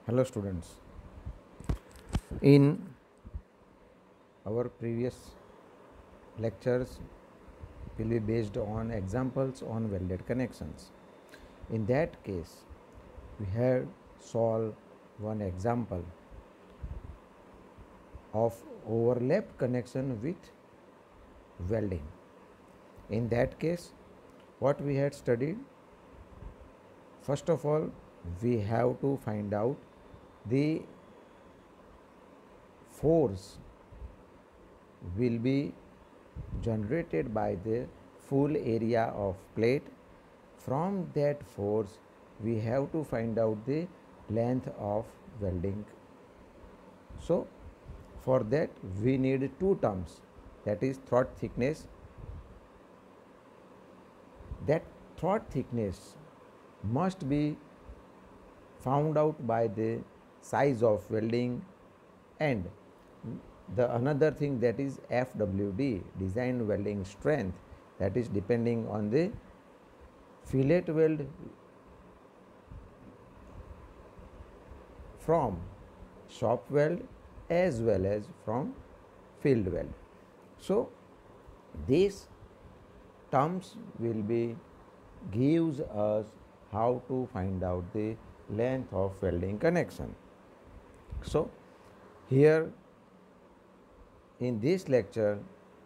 Hello students. In our previous lectures will be based on examples on welded connections. In that case, we have solved one example of overlap connection with welding. In that case, what we had studied, first of all, we have to find out the force will be generated by the full area of plate. From that force we have to find out the length of welding. So for that we need two terms, that is thread thickness. That thread thickness must be found out by the size of welding, and the another thing, that is FWD, design welding strength, that is depending on the fillet weld from shop weld as well as from field weld. So these terms will be gives us how to find out the length of welding connection. So here in this lecture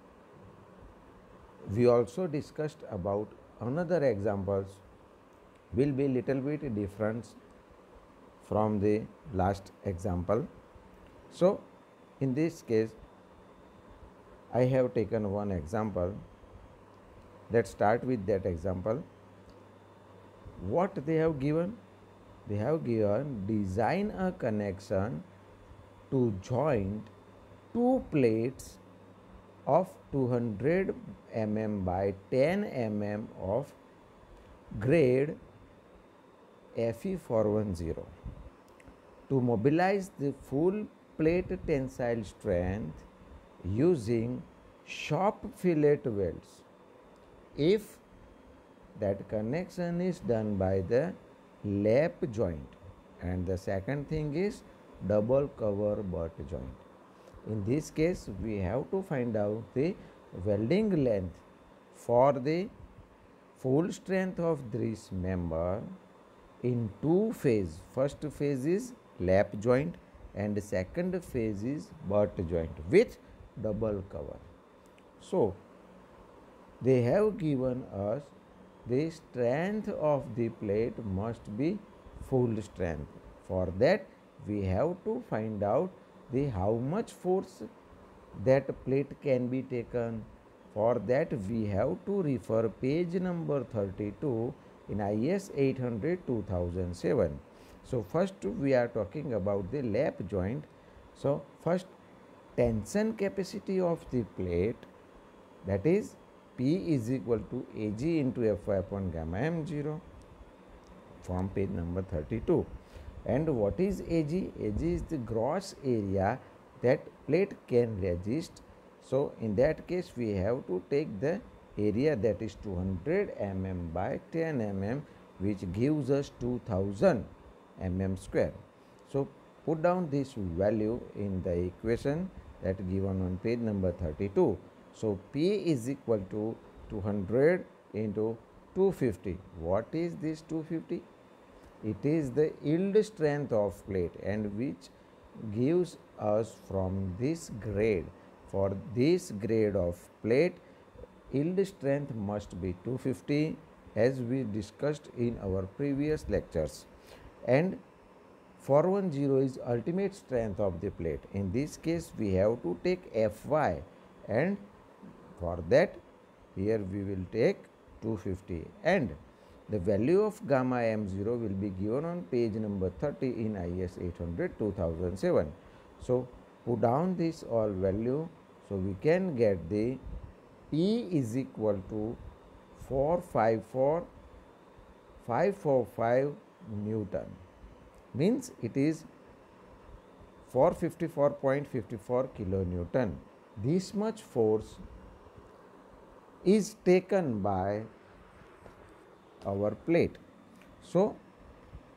we also discussed about another examples will be little bit different from the last example. So in this case I have taken one example. Let's start with that example. What they have given? They have given design a connection to joint two plates of 200 mm by 10 mm of grade Fe410 to mobilize the full plate tensile strength using shop fillet welds, if that connection is done by the lap joint, and the second thing is double cover butt joint. In this case we have to find out the welding length for the full strength of this member in two phase. First phase is lap joint and second phase is butt joint with double cover. So they have given us the strength of the plate must be full strength. For that we have to find out the how much force that plate can be taken. For that we have to refer page number 32 in IS 800/2007. So first we are talking about the lap joint. So first, tension capacity of the plate, that is P is equal to Ag into Fy upon gamma m0 from page number 32. And what is Ag? Ag is the gross area that plate can resist. So in that case we have to take the area, that is 200 mm by 10 mm, which gives us 2000 mm square. So put down this value in the equation that given on page number 32. So P is equal to 200 into 250. What is this 250? It is the yield strength of plate, and which gives us from this grade. For this grade of plate, yield strength must be 250, as we discussed in our previous lectures. And 410 is ultimate strength of the plate. In this case we have to take Fy, and for that here we will take 250, and the value of gamma m0 will be given on page number 30 in IS 800/2007. So put down this all value, so we can get the P is equal to 454,545 Newton, means it is 454.54 kilonewton. This much force is taken by our plate. So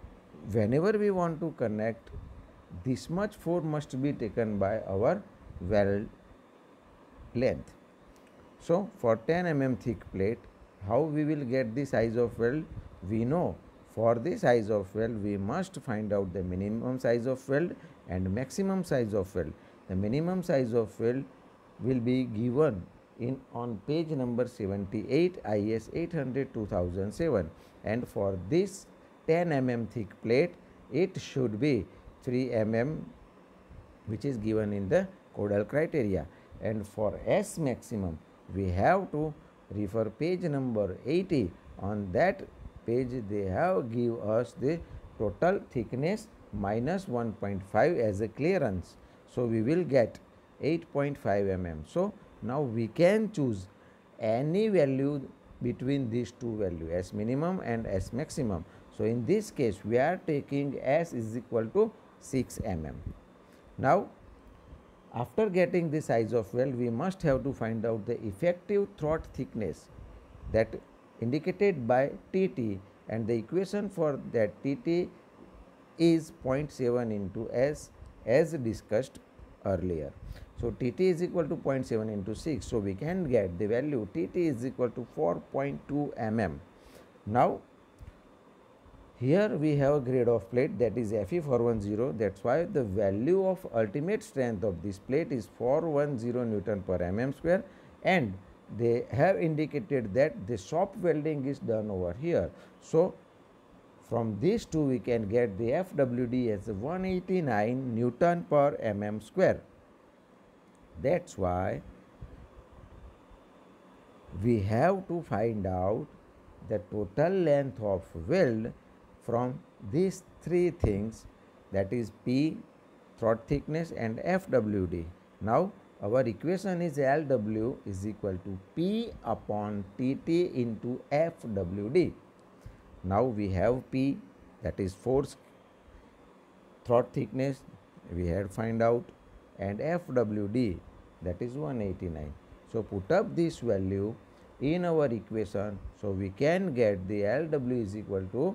whenever we want to connect, this much force must be taken by our weld length. So for 10 mm thick plate, how we will get the size of weld? We know for the size of weld we must find out the minimum size of weld and maximum size of weld. The minimum size of weld will be given in on page number 78 IS 800/2007, and for this 10 mm thick plate it should be 3 mm, which is given in the Codal criteria. And for S maximum we have to refer page number 80. On that page they have give us the total thickness minus 1.5 as a clearance. So we will get 8.5 mm. So now we can choose any value between these two values, S minimum and S maximum. So in this case we are taking S is equal to 6 mm. Now after getting the size of weld, we must have to find out the effective throat thickness, that indicated by TT, and the equation for that TT is 0.7 into S as discussed earlier. So TT is equal to 0.7 into 6. So we can get the value TT is equal to 4.2 mm. Now here we have a grade of plate, that is Fe410. That's why the value of ultimate strength of this plate is 410 Newton per mm square, and they have indicated that the shop welding is done over here. So from these two we can get the FWD as 189 Newton per mm square. That's why we have to find out the total length of weld from these three things, that is P, throat thickness, and FWD. Now our equation is LW is equal to P upon TT into FWD. Now we have P, that is force, throat thickness we had find out, and FWD, that is 189. So put up this value in our equation. So we can get the LW is equal to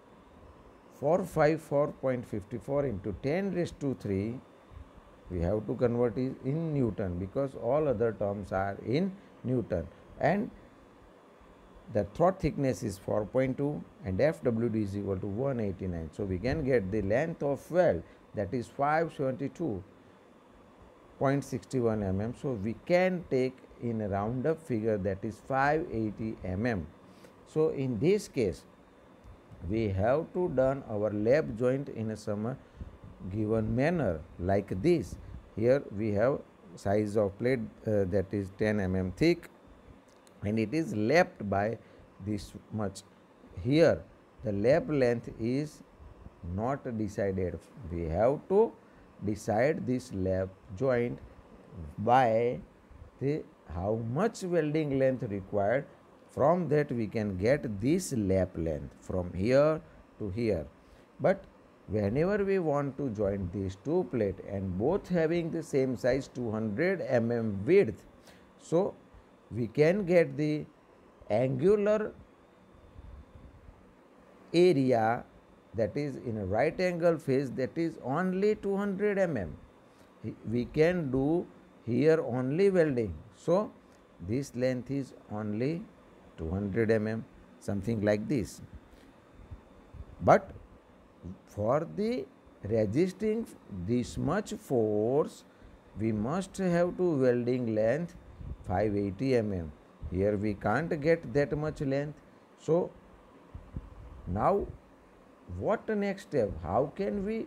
454.54 into 10 raised to 3. We have to convert it in Newton because all other terms are in Newton, and the throat thickness is 4.2 and FWD is equal to 189. So we can get the length of weld, that is 572.61 mm. So we can take in a round up figure, that is 580 mm. So in this case we have to done our lap joint in a some given manner like this. Here we have size of plate that is 10 mm thick, and it is lapped by this much. Here the lap length is not decided. We have to decide this lap joint by the how much welding length required. From that we can get this lap length from here to here. But whenever we want to join these two plates and both having the same size 200 mm width, so we can get the angular area, that is in a right angle phase, that is only 200 mm. We can do here only welding. So this length is only 200 mm, something like this. But for the resisting this much force, we must have to welding length 580 mm. Here we can't get that much length. So now what next step? How can we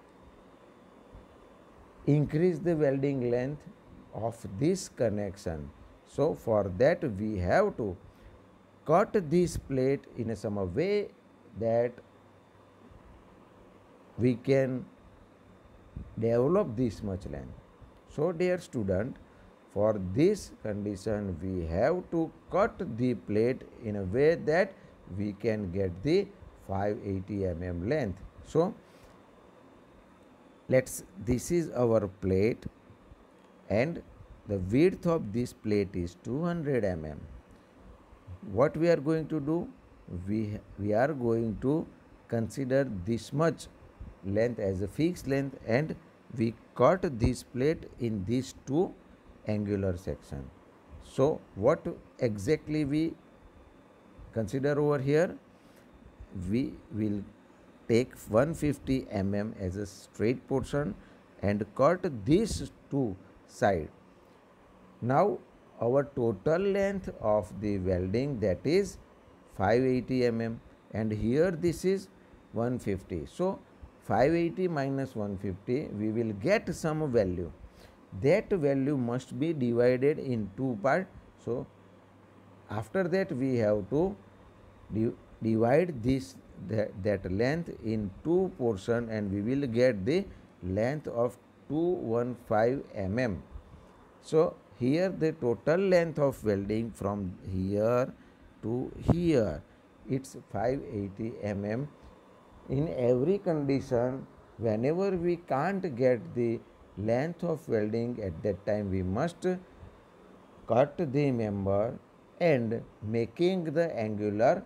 increase the welding length of this connection? So for that we have to cut this plate in some way that we can develop this much length. So dear student, for this condition we have to cut the plate in a way that we can get the 580 mm length. So this is our plate, and the width of this plate is 200 mm. What we are going to do? We are going to consider this much length as a fixed length and we cut this plate in these two angular section. So what exactly we consider over here? We will take 150 mm as a straight portion and cut these two sides. Now our total length of the welding, that is 580 mm, and here this is 150. So 580 minus 150, we will get some value. That value must be divided in two parts. So after that we have to divide that length in two portion and we will get the length of 215 mm. So here the total length of welding from here to here, it's 580 mm. In every condition, whenever we can't get the length of welding, at that time we must cut the member and making the angular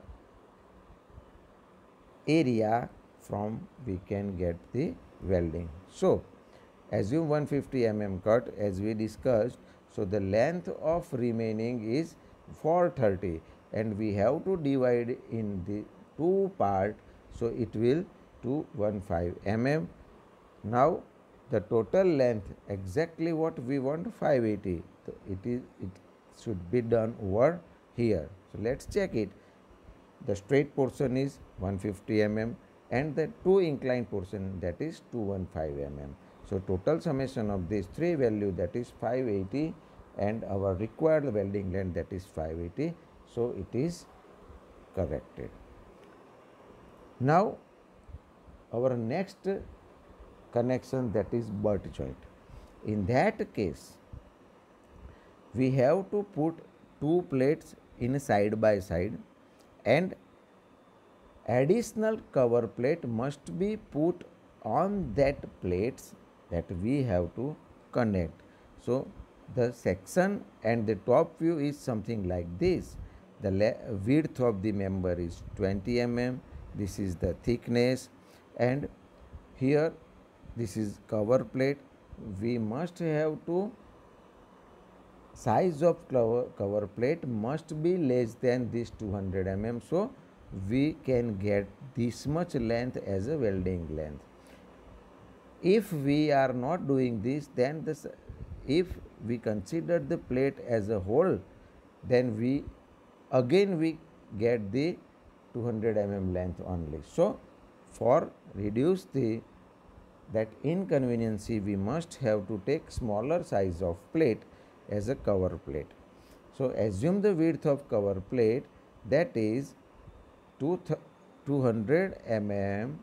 area from we can get the welding. So assume 150 mm cut as we discussed. So the length of remaining is 430 and we have to divide in the two part. So it will 215 mm. Now the total length exactly what we want, 580. So it should be done over here. So let's check it. The straight portion is 150 mm and the two inclined portion, that is 215 mm. So total summation of these three value, that is 580, and our required welding length, that is 580. So it is corrected. Now our next connection, that is butt joint. In that case we have to put two plates in side by side and additional cover plate must be put on that plates that we have to connect. So the section and the top view is something like this. The width of the member is 20 mm. This is the thickness, and here this is cover plate. We must have to size of cover plate must be less than this 200 mm. So we can get this much length as a welding length. If we are not doing this, then if we consider the plate as a whole, then we get the 200 mm length only. So for reduce that inconvenience, we must have to take smaller size of plate as a cover plate. So assume the width of cover plate, that is 200 mm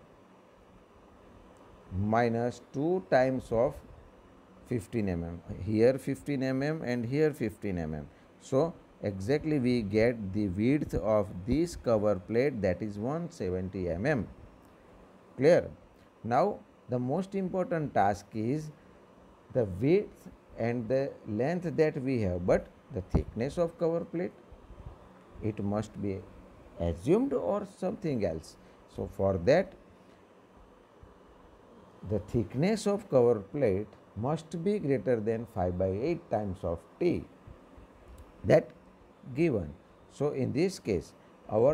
minus 2 times of 15 mm. Here 15 mm and here 15 mm. So exactly we get the width of this cover plate, that is 170 mm. Clear? Now the most important task is the width and the length that we have, but the thickness of cover plate, it must be assumed or something else. So for that, the thickness of cover plate must be greater than 5/8 times of T, that given. So in this case our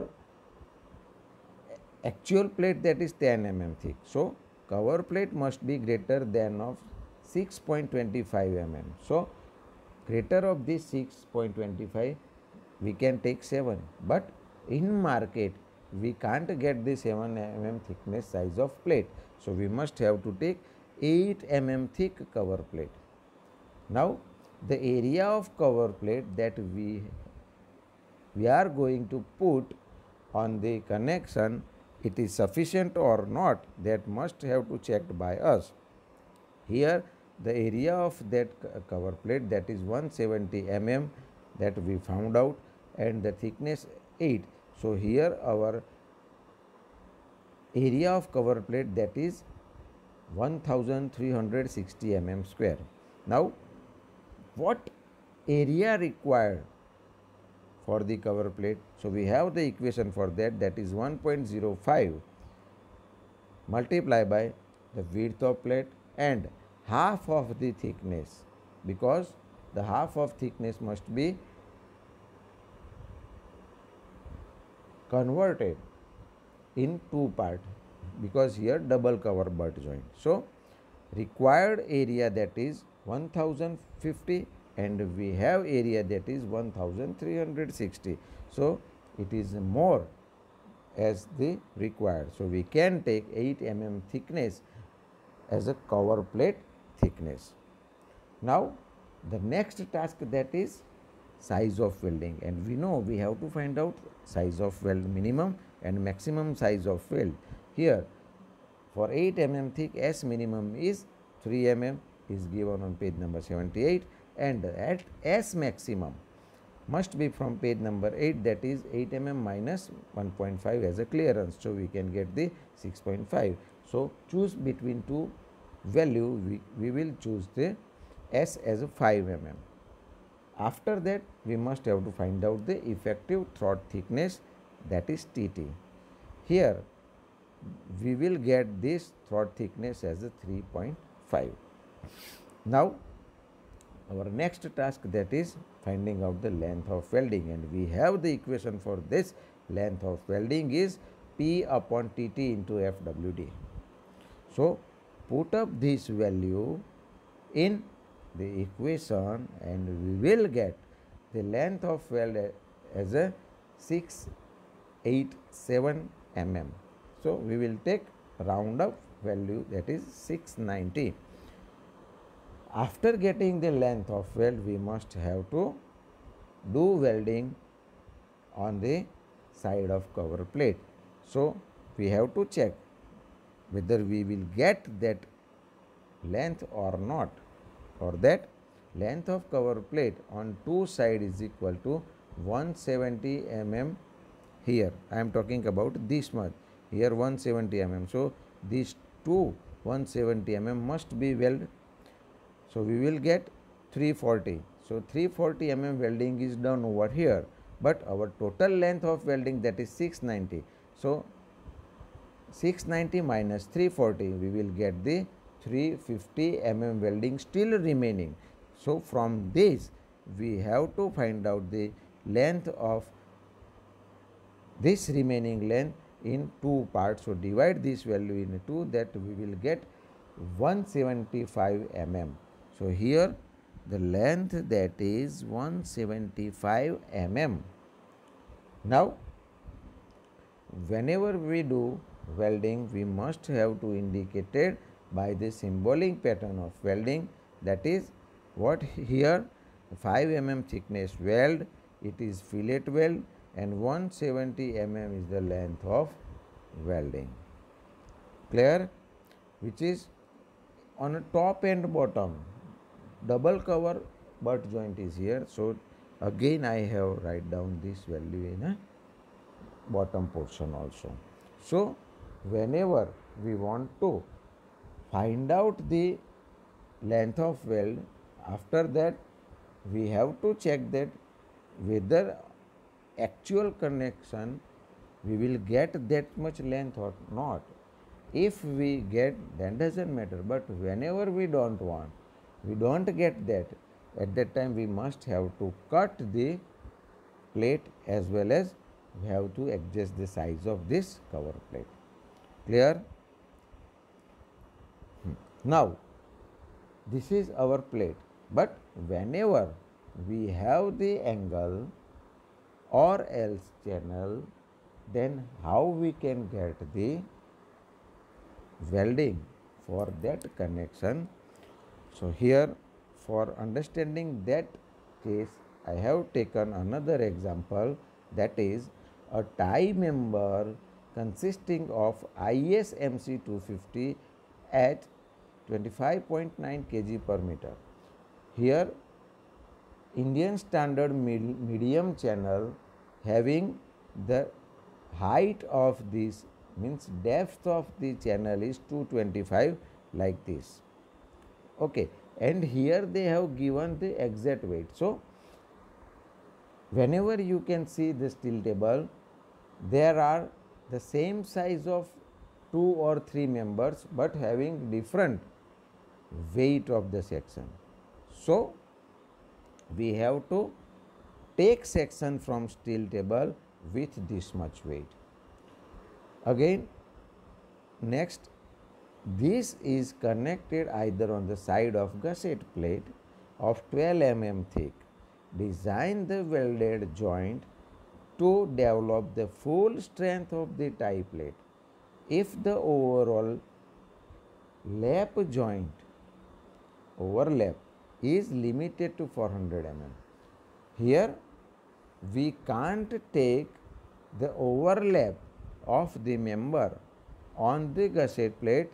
actual plate, that is 10 mm thick. So cover plate must be greater than of 6.25 mm. So greater of this 6.25 we can take 7, but in market we can't get the 7 mm thickness size of plate. So we must have to take 8 mm thick cover plate. Now the area of cover plate that we are going to put on the connection, it is sufficient or not, that must have to checked by us. Here the area of that cover plate, that is 170 mm, that we found out, and the thickness 8. So here our area of cover plate, that is 1360 mm square. Now what area required for the cover plate? So we have the equation for that, that is 1.05 multiply by the width of plate and half of the thickness, because the half of thickness must be converted in two part, because here double cover butt joint. So required area that is 1050 and we have area that is 1360. So it is more as the required. So we can take 8 mm thickness as a cover plate thickness. Now the next task, that is size of welding, and we know we have to find out size of weld, minimum and maximum size of weld. Here for 8 mm thick, S minimum is 3 mm, is given on page number 78, and at S maximum must be from page number 8, that is 8 mm minus 1.5 as a clearance. So we can get the 6.5. So choose between two value, we will choose the S as a 5 mm. After that we must have to find out the effective throat thickness, that is TT. Here we will get this throat thickness as a 3.5. Now our next task, that is finding out the length of welding, and we have the equation for this. Length of welding is P upon TT into FWD. So put up this value in the equation and we will get the length of weld as a 687 mm. So we will take round up value, that is 690. After getting the length of weld, we must have to do welding on the side of cover plate. So we have to check whether we will get that length or not, or that length of cover plate on two sides is equal to 170 mm. Here I am talking about this much, here 170 mm. So these two 170 mm must be welded. So we will get 340. So 340 mm welding is done over here, but our total length of welding, that is 690. So 690 minus 340, we will get the 350 mm welding still remaining. So from this we have to find out the length of this remaining length in two parts. So divide this value in two, that we will get 175 mm. So here the length, that is 175 mm. Now whenever we do welding, we must have to indicate it by the symbolic pattern of welding, that is what here 5 mm thickness weld, it is fillet weld, and 170 mm is the length of welding. Clear? Which is on a top and bottom. Double cover butt joint is here. So again I have write down this value in a bottom portion also. So whenever we want to find out the length of weld, after that we have to check that whether actual connection we will get that much length or not. If we get, then doesn't matter, but whenever we don't want, we don't get that, at that time we must have to cut the plate as well as we have to adjust the size of this cover plate. Clear? Now this is our plate, but whenever we have the angle or else channel, then how we can get the welding for that connection. So here, for understanding that case, I have taken another example, that is a tie member consisting of ISMC 250 at 25.9 kg per meter. Here Indian standard medium channel having the height of this, means depth of the channel is 225, like this. Okay, and here they have given the exact weight. So whenever you can see the steel table, there are the same size of two or three members but having different weight of the section. So, we have to take section from steel table with this much weight. Again, next, this is connected either on the side of gusset plate of 12 mm thick. Design the welded joint to develop the full strength of the tie plate. If the overall overlap is limited to 400 mm, here we can't take the overlap of the member on the gusset plate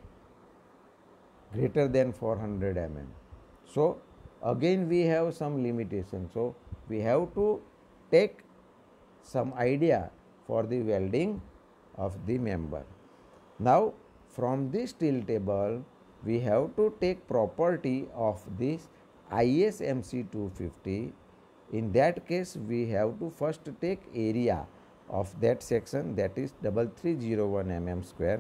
greater than 400 mm. So, again we have some limitation. So, we have to take some idea for the welding of the member. Now, from this steel table, we have to take property of this ISMC 250. In that case, we have to first take area of that section, that is 3301 mm square.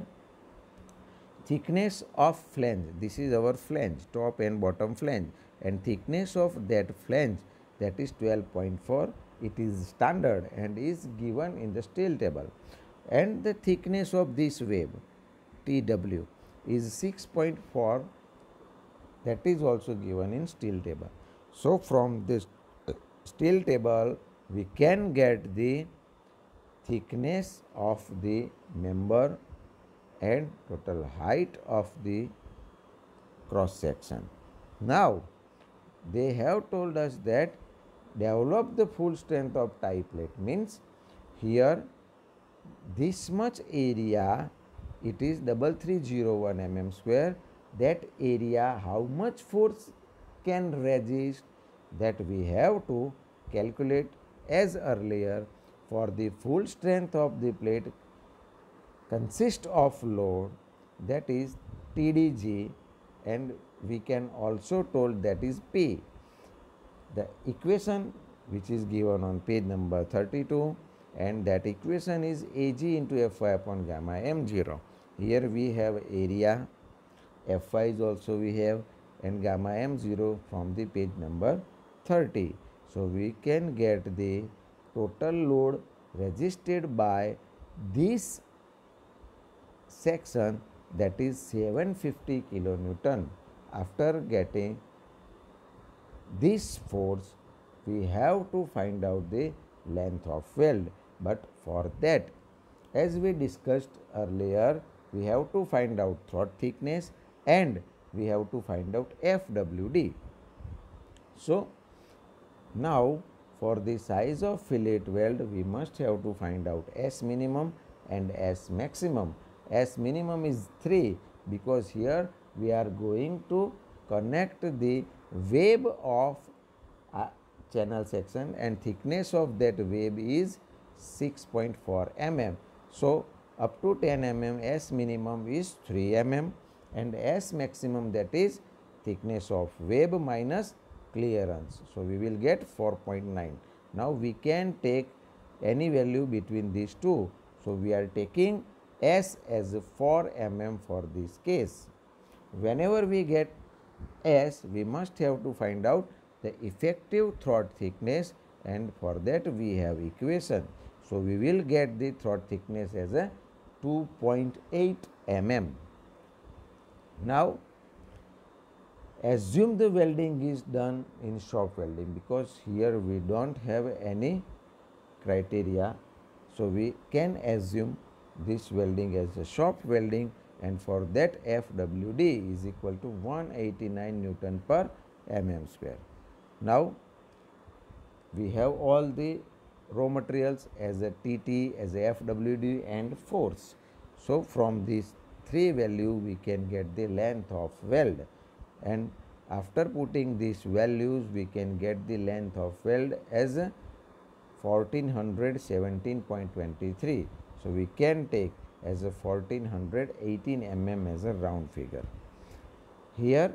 Thickness of flange, this is our flange, top and bottom flange, and thickness of that flange, that is 12.4. It is standard and is given in the steel table, and the thickness of this web TW is 6.4, that is also given in steel table. So, from this steel table we can get the thickness of the member and total height of the cross section. Now, they have told us that develop the full strength of tie plate means here this much area, it is 3301 mm square. That area, how much force can resist, that we have to calculate as earlier. For the full strength of the plate consist of load, that is TDG, and we can also told that is P. The equation which is given on page number 32, and that equation is Ag into Fy upon gamma m0. Here we have area, Fy is also we have, and gamma m0 from the page number 30. So, we can get the total load resisted by this section, that is 750 kilonewton. After getting this force, we have to find out the length of weld, but for that, as we discussed earlier, we have to find out throat thickness and we have to find out FWD. So, now for the size of fillet weld, we must have to find out S minimum and S maximum. S minimum is 3, because here we are going to connect the web of channel section, and thickness of that web is 6.4 mm. So, up to 10 mm S minimum is 3 mm, and S maximum, that is thickness of web minus clearance. So, we will get 4.9. Now, we can take any value between these two. So, we are taking S as 4 mm for this case. Whenever we get S, we must have to find out the effective throat thickness, and for that we have equation. So, we will get the throat thickness as a 2.8 mm. Now, assume the welding is done in shop welding, because here we do not have any criteria. So, we can assume this welding as a shop welding, and for that FWD is equal to 189 Newton per mm square. Now, we have all the raw materials as a TT, as a FWD and force. So, from these three value we can get the length of weld, and after putting these values we can get the length of weld as 1417.23. So, we can take as a 1418 mm as a round figure. Here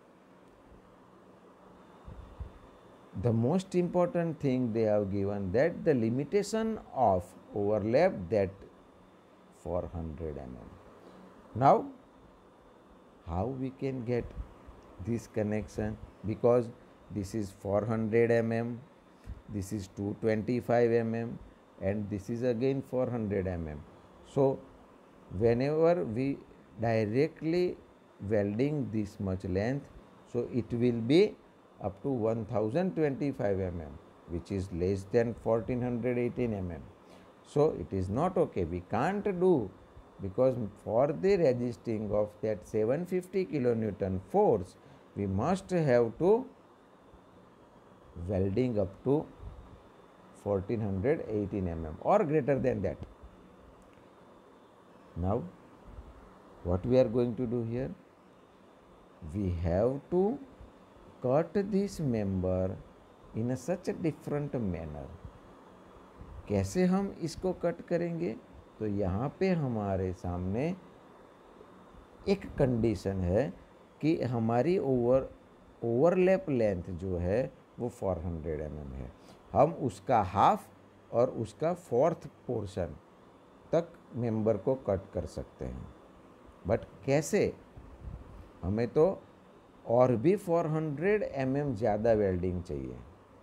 the most important thing they have given, that the limitation of overlap that 400 mm. Now how we can get this connection, because this is 400 mm, this is 225 mm, and this is again 400 mm. So whenever we directly welding this much length, so it will be up to 1025 mm, which is less than 1418 mm. So it is not okay, we can't do, because for the resisting of that 750 kilonewton force, we must have to welding up to 1418 mm or greater than that. Now what we are going to do here, we have to cut this member in a such a different manner. कैसे हम इसको cut करेंगे, तो यहाँ पे हमारे सामने एक कंडीशन है कि हमारी ओवरलैप लेंथ जो है वो 400 mm है, हम उसका हाफ और उसका फोर्थ पोर्शन तक मेंबर को कट कर सकते हैं। बट कैसे, हमें तो और भी 400 mm ज़्यादा वेल्डिंग चाहिए।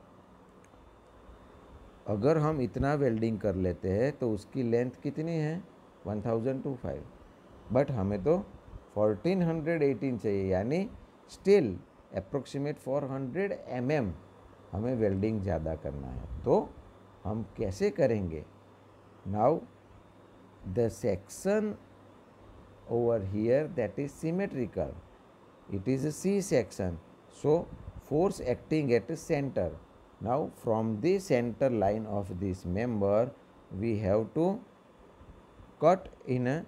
अगर हम इतना वेल्डिंग कर लेते हैं तो उसकी लेंथ कितनी है 1025, बट हमें तो 1418 चाहिए, यानी स्टिल अप्रोक्सीमेट 400 mm हमें वेल्डिंग ज़्यादा करना है। तो हम कैसे करेंगे, now the section over here that is symmetrical, it is a C section, so force acting at the center. Now from the center line of this member we have to cut in a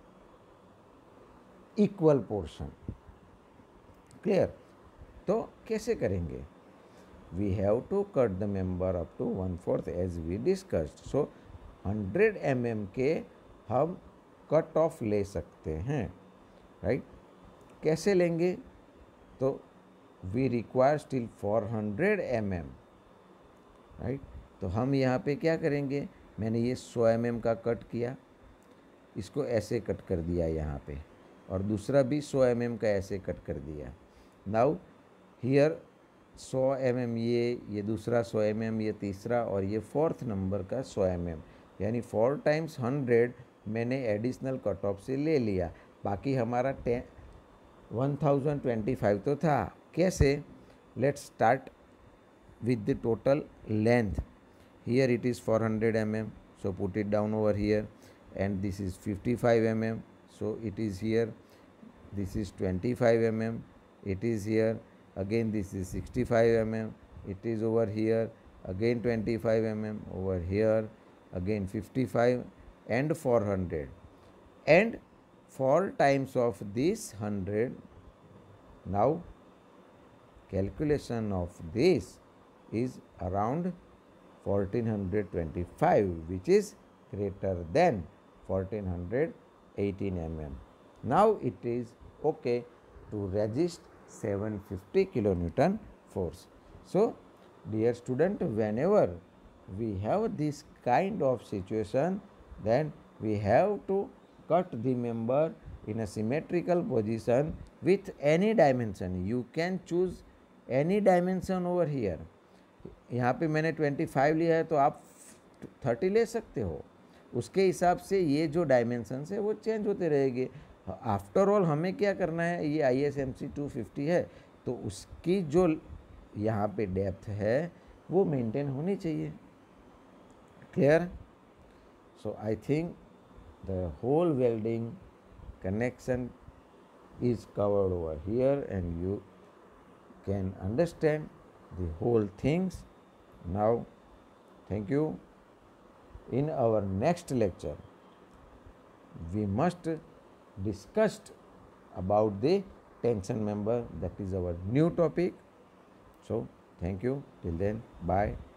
equal portion, clear? तो कैसे करेंगे, we have to cut the member up to 1/4 as we discussed, so 100 mm के हम cut off ले सकते हैं, right? कैसे लेंगे, तो we require still 400 mm, right? तो हम यहाँ पे क्या करेंगे, मैंने ये 100 mm का कट किया, इसको ऐसे कट कर दिया यहाँ पे, और दूसरा भी 100 mm का ऐसे कट कर दिया। नाउ हियर 100 mm ये दूसरा 100 mm ये तीसरा, और ये फोर्थ नंबर का 100 mm, यानी 4 × 100 मैंने एडिशनल कट ऑफ से ले लिया। बाकी हमारा 1025 तो था। कैसे, let's start with the total length. Here it is 400 mm, so put it down over here, and this is 55 mm, so it is here. This is 25 mm, it is here. Again this is 65 mm, it is over here. Again 25 mm over here. Again 55 and 400, and 4 times of this 100. Now calculation of this is around 1425, which is greater than 1418 mm. Now it is okay to resist 750 kilonewton force. So dear student, whenever we have this kind of situation, then we have to cut the member in a symmetrical position with any dimension. You can choose any dimension over here. यहाँ पे मैंने 25 लिया है, तो आप 30 ले सकते हो, उसके हिसाब से ये जो डायमेंशंस है वो चेंज होते रहेंगे। आफ्टर ऑल हमें क्या करना है, ये ISMC 250 है, तो उसकी जो यहाँ पे डेप्थ है वो मेंटेन होनी चाहिए, clear? So I think the whole welding connection is covered over here, and you can understand the whole things. Now thank you. In our next lecture we must discuss about the tension member, that is our new topic. So thank you, till then, bye.